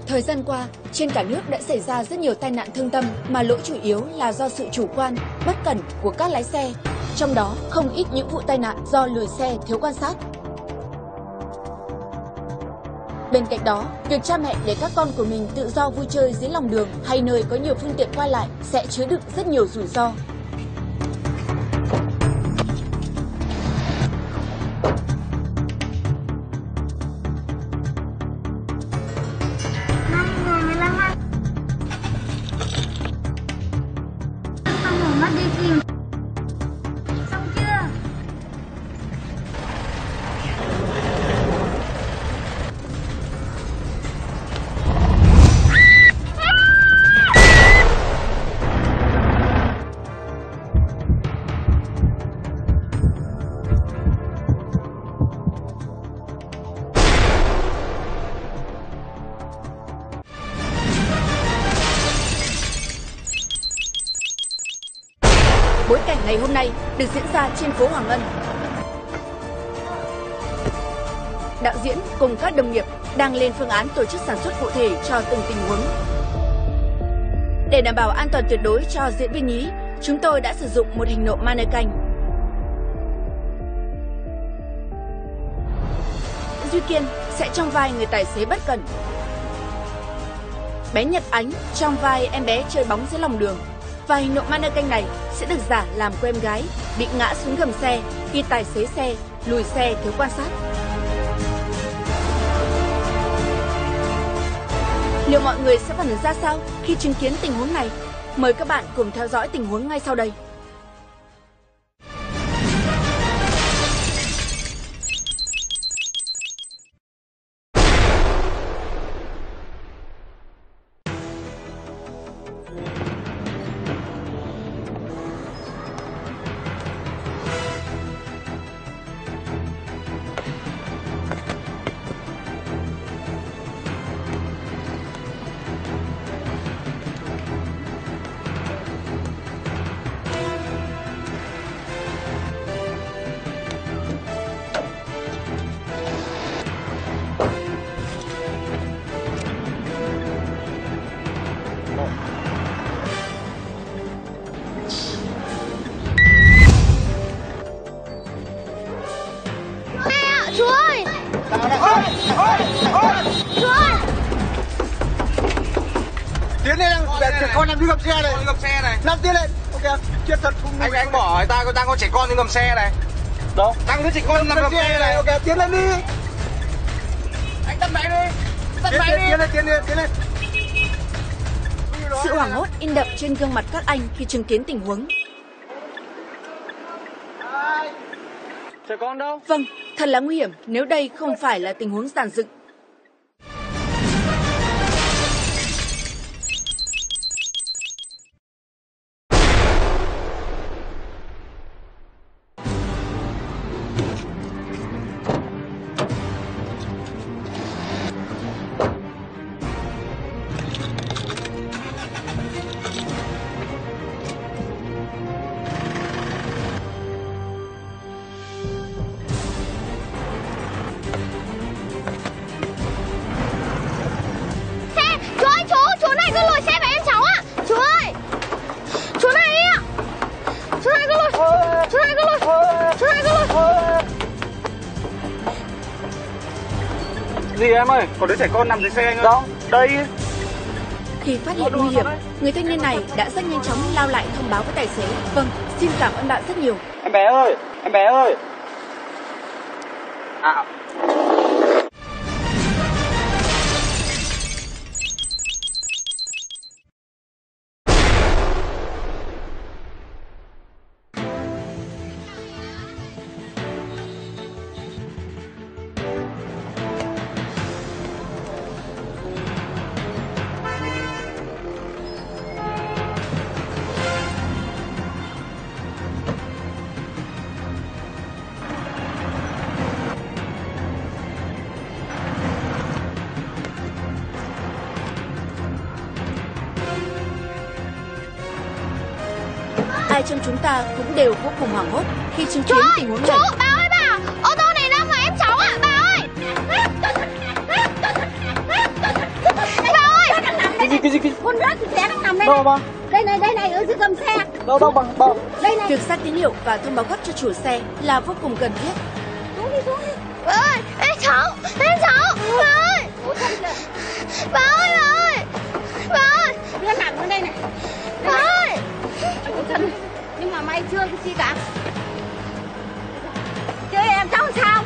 Thời gian qua, trên cả nước đã xảy ra rất nhiều tai nạn thương tâm mà lỗi chủ yếu là do sự chủ quan, bất cẩn của các lái xe. Trong đó, không ít những vụ tai nạn do lùi xe, thiếu quan sát. Bên cạnh đó, việc cha mẹ để các con của mình tự do vui chơi dưới lòng đường hay nơi có nhiều phương tiện qua lại sẽ chứa đựng rất nhiều rủi ro. Bối cảnh ngày hôm nay được diễn ra trên phố Hoàng Ngân. Đạo diễn cùng các đồng nghiệp đang lên phương án tổ chức sản xuất cụ thể cho từng tình huống. Để đảm bảo an toàn tuyệt đối cho diễn viên nhí, chúng tôi đã sử dụng một hình nộm mannequin. Duy Kiên sẽ trong vai người tài xế bất cẩn. Bé Nhật Ánh trong vai em bé chơi bóng dưới lòng đường. Và hình nộm mannequin này sẽ được giả làm cô em gái bị ngã xuống gầm xe khi tài xế xe lùi xe thiếu quan sát. Liệu mọi người sẽ phản ứng ra sao khi chứng kiến tình huống này? Mời các bạn cùng theo dõi tình huống ngay sau đây. Chú ơi! Chú ơi! Tiến lên, trẻ con đang đi gầm xe này. Đi gầm xe này. Làm tiến lên. Ok, chết thật không. Anh bỏ người ta đang có trẻ con đi gầm xe này. Đâu? Đang đứa trẻ con nằm gầm xe này. Ok, tiến lên đi. Anh tắt máy đi. Tắt máy đi. Tiến lên. Sự hoảng hốt in đậm trên gương mặt các anh khi chứng kiến tình huống. Trẻ con đâu? Vâng, thật là nguy hiểm nếu đây không phải là tình huống dàn dựng. Chú này cứ lùi xe về em cháu ạ. Chú ơi! Chú này đi ạ. Chú này cứ lùi. Chú này cứ lùi. Gì em ơi? Có đứa trẻ con nằm dưới xe anh ơi. Đâu? Đây. Khi phát hiện nguy hiểm, người thanh niên này đã rất nhanh chóng lao lại thông báo với tài xế. Vâng, xin cảm ơn bạn rất nhiều. Em bé ơi. À. Ai trong chúng ta cũng đều vô cùng hoảng hốt khi chứng kiến tình huống này. Bà ơi bà! Ô tô này đâm vào em cháu ạ, bà ơi! Bà Cái Con rớt thì xe đang nằm đây Đâu này. mà? Đây này, ở dưới gầm xe. Đâu bằng Đây này. Việc phát tín hiệu và thông báo gấp cho chủ xe là vô cùng cần thiết. Xuống đi. Bà ơi, em cháu. Bà ơi. Bà ơi. Đưa nằm ở đây này. Bà ơi. Nhưng mà may chưa cái gì cả. Chơi em cháu sao?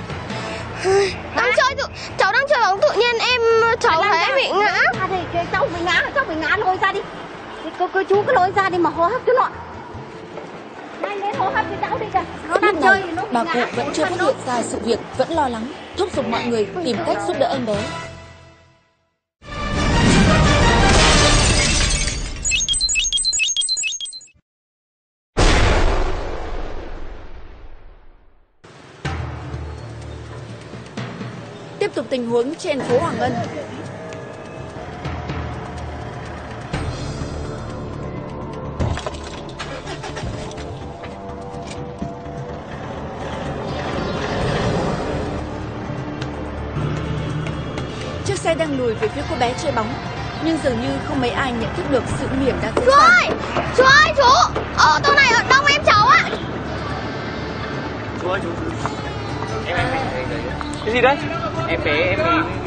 Cháu đang chơi bóng, tự nhiên cháu thấy em bị ngã. Cháu bị ngã lôi ra đi. Cô chú cứ lôi ra đi mà hô hấp cho nó. Nhanh lên hô hấp cho cháu đi kìa. Nó đang chơi nó bị Bà ngã. cụ vẫn chưa phát hiện ra sự việc, vẫn lo lắng, thúc giục mọi người tìm cách giúp đỡ em bé. Tiếp tục tình huống trên phố Hoàng Ngân. Chiếc xe đang lùi về phía cô bé chơi bóng, nhưng dường như không mấy ai nhận thức được sự nguy hiểm đang diễn ra. Chú ơi, ô tô này ở đông em cháu ạ. Chú ơi, chú. Em. Cái gì đấy? Em bé, em đi.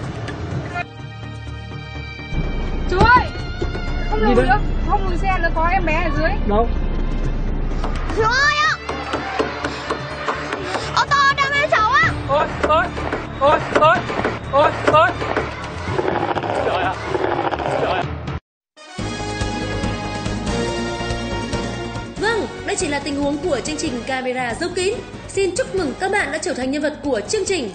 Chú ơi, không lùi nữa, không lùi xe nữa, có em bé ở dưới. Đâu? Chú ơi ạ. Ô tô đâm em cháu ạ. Ôi. Trời ạ. Vâng, đây chỉ là tình huống của chương trình camera giấu kín. Xin chúc mừng các bạn đã trở thành nhân vật của chương trình.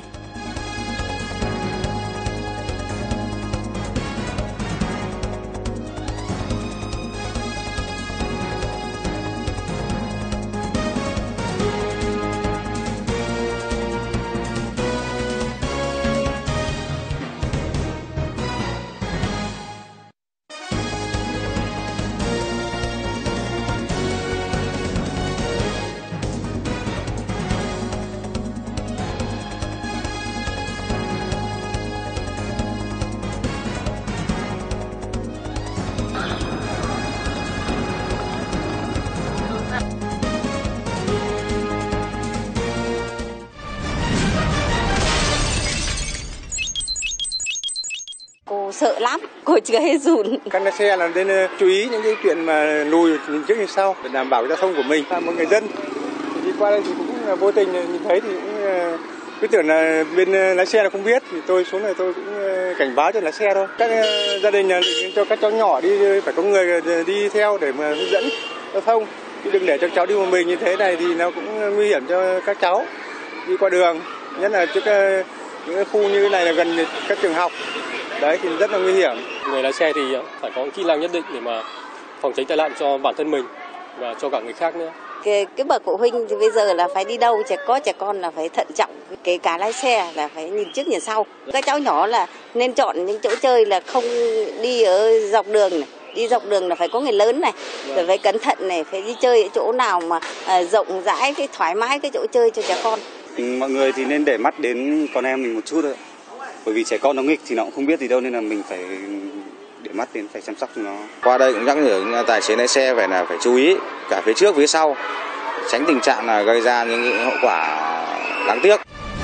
Cô sợ lắm, cô chưa hết run. Các lái xe là nên chú ý những cái chuyện mà lùi nhìn trước nhìn sau để đảm bảo giao thông của mình. Một người dân đi qua đây thì cũng vô tình nhìn thấy thì cũng cứ tưởng là bên lái xe là không biết, thì tôi xuống này tôi cũng cảnh báo cho lái xe thôi. Các gia đình cho các cháu nhỏ đi phải có người đi theo để mà hướng dẫn giao thông, chứ đừng để cho cháu đi một mình như thế này thì nó cũng nguy hiểm cho các cháu đi qua đường, nhất là trước những cái khu như thế này là gần các trường học. Đấy thì rất là nguy hiểm. Người lái xe thì phải có kỹ năng nhất định để mà phòng tránh tai nạn cho bản thân mình và cho cả người khác nữa. Cái bậc phụ huynh thì bây giờ là phải đi đâu, trẻ con là phải thận trọng, kể cả lái xe là phải nhìn trước nhìn sau. Các cháu nhỏ là nên chọn những chỗ chơi là không đi ở dọc đường này. Đi dọc đường là phải có người lớn này, rồi phải cẩn thận này, phải đi chơi ở chỗ nào mà rộng rãi, cái thoải mái cái chỗ chơi cho trẻ con. Mọi người thì nên để mắt đến con em mình một chút thôi. Bởi vì trẻ con nó nghịch thì nó cũng không biết gì đâu, nên là mình phải để mắt đến, phải chăm sóc cho nó. Qua đây cũng nhắc nhở tài xế lái xe phải chú ý cả phía trước phía sau, tránh tình trạng là gây ra những hậu quả đáng tiếc.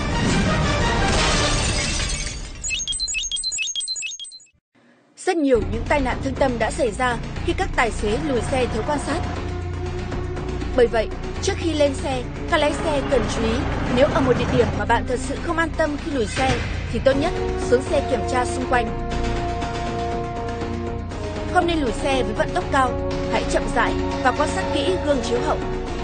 Rất nhiều những tai nạn thương tâm đã xảy ra khi các tài xế lùi xe thiếu quan sát. Bởi vậy, trước khi lên xe, các lái xe cần chú ý, nếu ở một địa điểm mà bạn thật sự không an tâm khi lùi xe, thì tốt nhất xuống xe kiểm tra xung quanh. Không nên lùi xe với vận tốc cao, hãy chậm rãi và quan sát kỹ gương chiếu hậu.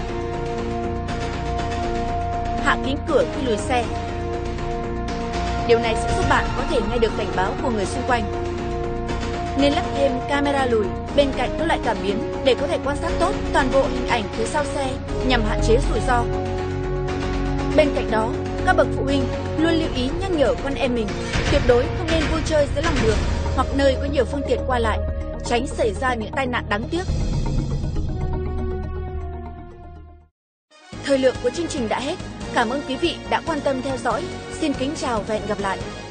Hạ kính cửa khi lùi xe. Điều này sẽ giúp bạn có thể nghe được cảnh báo của người xung quanh. Nên lắp thêm camera lùi bên cạnh các loại cảm biến để có thể quan sát tốt toàn bộ hình ảnh phía sau xe nhằm hạn chế rủi ro. Bên cạnh đó, các bậc phụ huynh luôn lưu ý nhắc nhở con em mình tuyệt đối không nên vui chơi dưới lòng đường hoặc nơi có nhiều phương tiện qua lại, tránh xảy ra những tai nạn đáng tiếc. Thời lượng của chương trình đã hết. Cảm ơn quý vị đã quan tâm theo dõi. Xin kính chào và hẹn gặp lại.